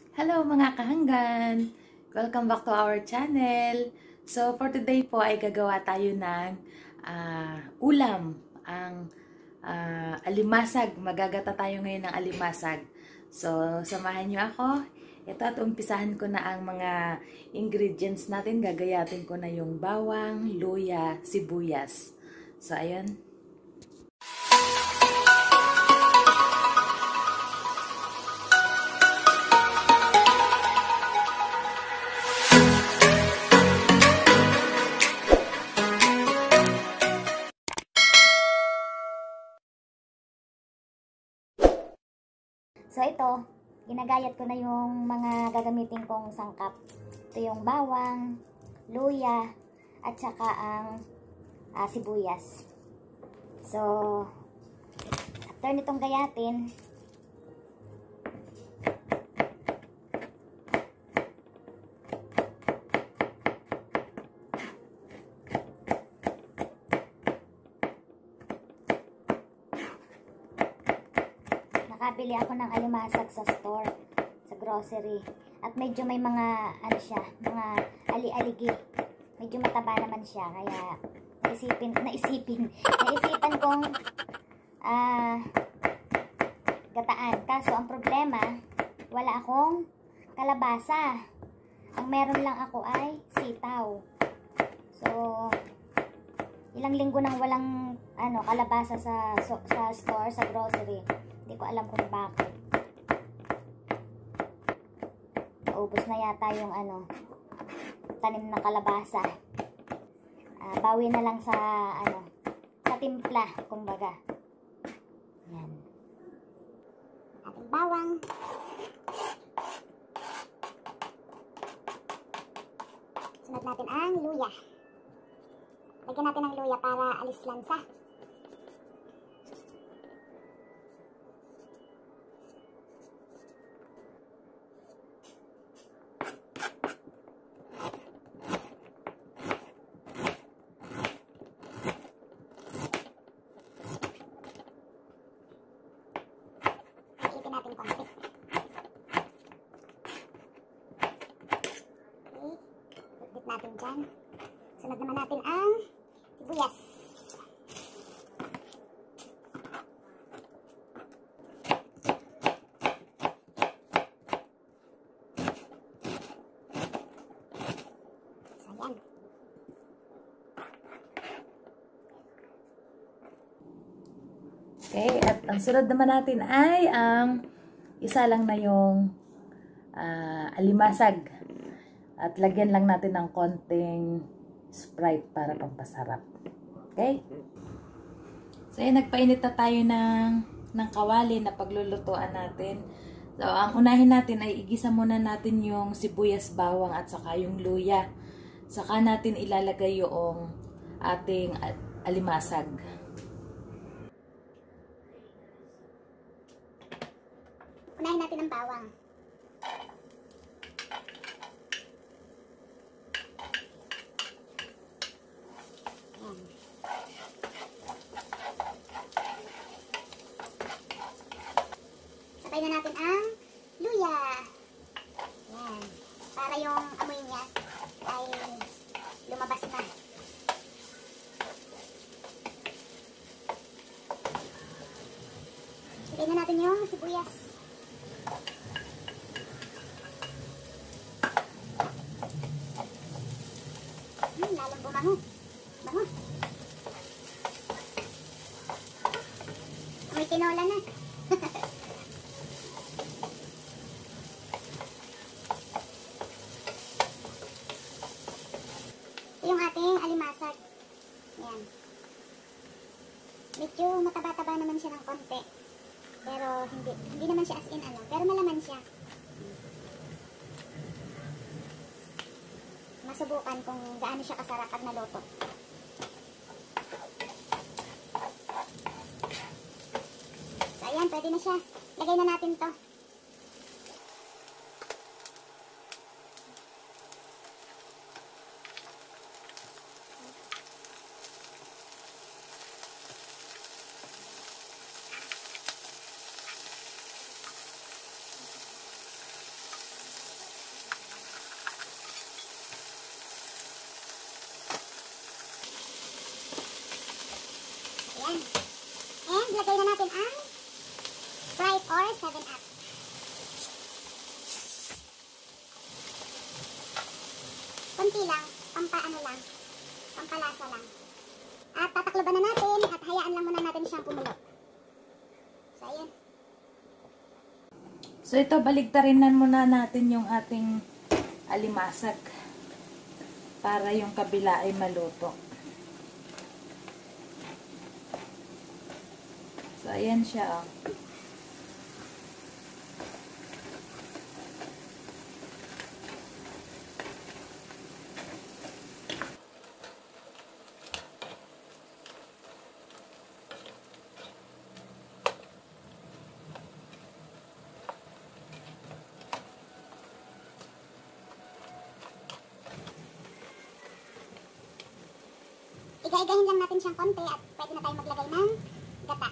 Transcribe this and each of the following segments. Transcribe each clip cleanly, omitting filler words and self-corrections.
Hello mga kahanggan! Welcome back to our channel. So for today po ay gagawa tayo ng ulam, ang alimasag. Magagata tayo ngayon ng alimasag. So samahan nyo ako. Ito at umpisahan ko na ang mga ingredients natin. Gagayatin ko na yung bawang, luya, sibuyas. So ayun. So ito, ginagayat ko na yung mga gagamitin kong sangkap. Ito yung bawang, luya, at saka ang sibuyas. So, after nitong gayatin, nakabili ako ng alimasag sa store, sa grocery. At medyo may mga, mga ali-aligi. Medyo mataba naman siya, kaya naisipan kong gataan. Kaso ang problema, wala akong kalabasa. Ang meron lang ako ay sitaw. So, ilang linggo nang walang kalabasa sa store, sa grocery. Hindi ko alam kung bakit. Naubos na yata yung tanim ng kalabasa. Bawi na lang sa sa timpla, kumbaga. Yan. Ating bawang. Sunod natin ang luya. Lagyan natin ng luya para alis lansa. Iitin natin konti. Okay. Lagyan natin dyan. Sunod naman natin ang sibuyas. So, yan. Okay, at ang sunod naman natin ay ang isa lang na yung alimasag. At lagyan lang natin ng konting Sprite para pampasarap. Okay? So, ayan, nagpainit na tayo ng kawali na paglulutuan natin. So, ang unahin natin ay igisa muna natin yung sibuyas, bawang at saka yung luya. Saka natin ilalagay yung ating alimasag. Unahin natin ang bawang. Ayan. Sabay na natin ang luya. Ayan. Para yung amoy niya ay lumabas na. Sabay na natin yung sibuyas. Lalong bumango. Bango. May tinola na. Ito yung ating alimasag. Ayan. Medyo mataba-taba naman siya ng konti. Pero hindi naman siya as in pero malaman siya. Masubukan kung gaano siya kasarap pag naluto. So, ayan, pwede na siya. Lagay na natin to. konti lang, pampaano lang, pampalasa lang. At tatakloban na natin at hayaan lang muna natin siyang kumulo. So, ayan. So, ito, baligtarinan muna natin yung ating alimasag para yung kabila ay maluto. So, ayan siya, oh. Iga-igahin lang natin siyang konti at pwede na tayo maglagay ng gata.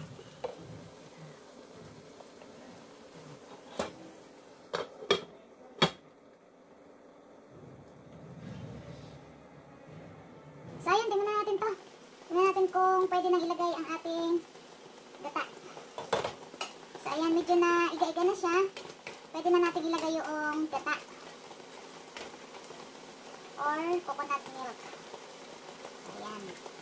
So ayan, tingnan natin to. Tingnan natin kung pwede nang ilagay ang ating gata. So ayan, medyo na iga-iga na siya. Pwede na natin ilagay yung gata or coconut milk. So ayan.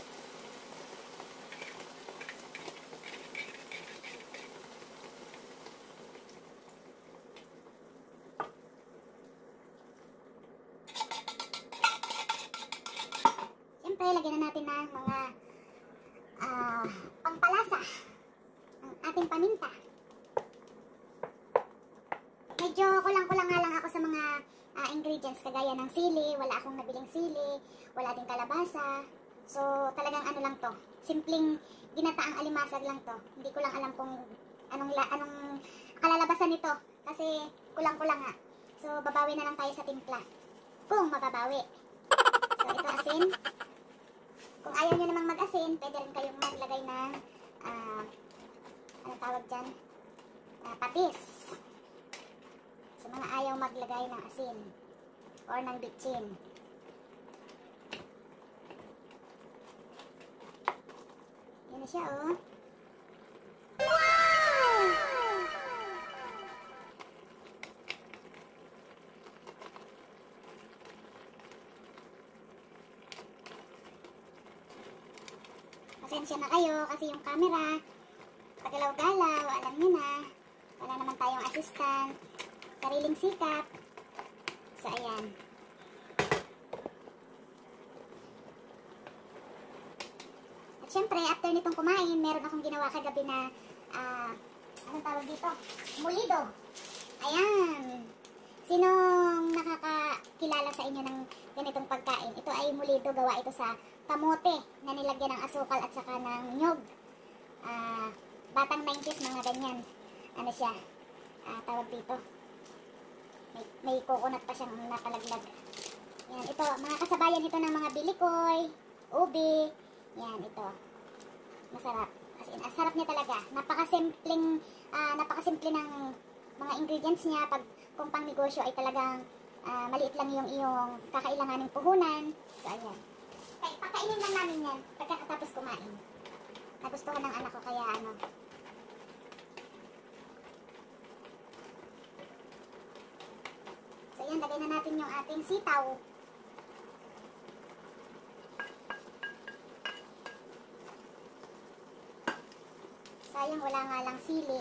Siyempre, lagyan na natin ng mga pangpalasa ang ating paminta. Medyo kulang-kulang nga lang ako sa mga ingredients kagaya ng sili. Wala akong nabiling sili, wala din kalabasa. So, talagang ano lang to, simpleng ginataang alimasag lang to. Hindi ko lang alam kung anong kalalabasan nito kasi kulang-kulang nga. So, babawi na lang tayo sa timpla kung mababawi. So, ito asin. Kung ayaw nyo namang mag-asin, pwede rin kayong maglagay ng anong tawag dyan? Patis. Sa mga ayaw maglagay ng asin or ng bitchin. Yan na siya, oh. Wow! Pasensya na kayo kasi yung camera pagalaw-galaw, alam nyo na. Wala naman tayong assistant. Sariling sikap. So, ayan. At syempre, after nitong kumain, meron akong ginawa kagabi na, anong tawag dito? Mulido. Ayan. Sinong nakakakilala sa inyo ng ganitong pagkain? Ito ay mulido, gawa ito sa kamote na nilagyan ng asukal at saka ng nyog. Batang 90s, mga ganyan. Ano siya? Tawag dito. May coconut pa siyang napalaglag. Yan, ito, mga kasabayan ito ng mga bilikoy, ubi. Yan, ito. Masarap. As in, sarap niya talaga. Napakasimple ng mga ingredients niya. Kung pang negosyo ay talagang maliit lang yung iyong kakailanganing puhunan. So, ayan. Okay, pakainin lang namin yan pagkatapos kumain. Nagustuhan ng anak ko kaya ano. So, ayan, lagay na natin yung ating sitaw. Sayang, wala nga lang sili.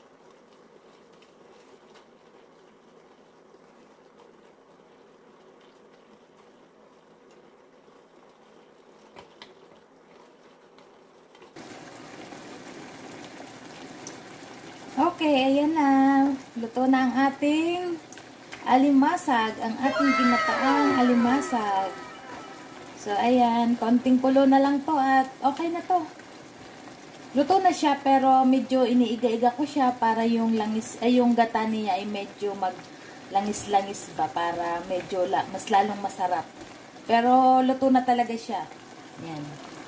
Okay, ayan na. Luto na ang ating alimasag, ang ating ginataang alimasag. So, ayan, konting kulo na lang to at okay na to. Luto na siya pero medyo iniiga-iga ko siya para yung langis, yung gata niya ay medyo maglangis-langis ba para medyo mas lalong masarap. Pero luto na talaga siya. Ayan.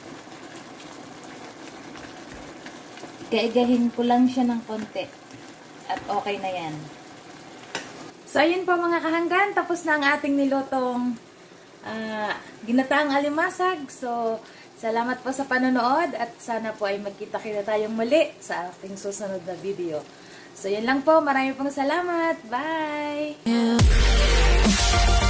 Iga-igahin ko lang siya ng konti. At okay na yan. So, ayun po mga kahanggan. Tapos na ang ating nilutong ginataang alimasag. So, salamat po sa panonood. At sana po ay magkita-kita tayong muli sa ating susunod na video. So, yun lang po. Maraming pong salamat. Bye!